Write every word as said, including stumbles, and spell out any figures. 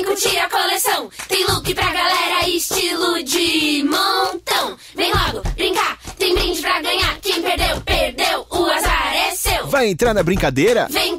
curtir a coleção. Tem look pra galera, estilo de montão. Vem logo brincar, tem brinde pra ganhar. Quem perdeu, perdeu, o azar é seu. Vai entrar na brincadeira? Vem